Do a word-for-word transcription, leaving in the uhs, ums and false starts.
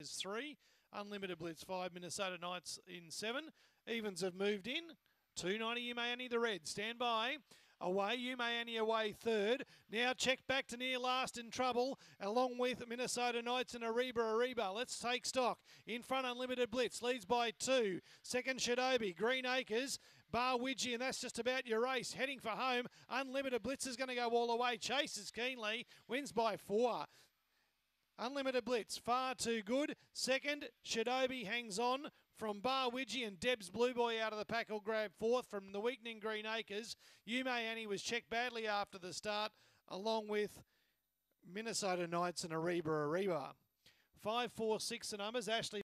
Makers three, Unlimited Blitz five, Minnesota Knights in seven. Evens have moved in. two ninety Umayani the red. Stand by. Away, Umayani away third. Now checked back to near last in trouble, along with Minnesota Knights and Ariba Ariba. Let's take stock. In front, Unlimited Blitz leads by two. Second, Shadobi. Green Acres. Bar Widgie, and that's just about your race. Heading for home. Unlimited Blitz is going to go all the way. Chases keenly. Wins by four. Unlimited Blitz, far too good. Second, Shadobi hangs on from Bar Widgie, and Deb's Blue Boy out of the pack will grab fourth from the weakening Green Acres. Umayani was checked badly after the start, along with Minnesota Knights and Ariba Ariba. Five, four, six the numbers. Ashley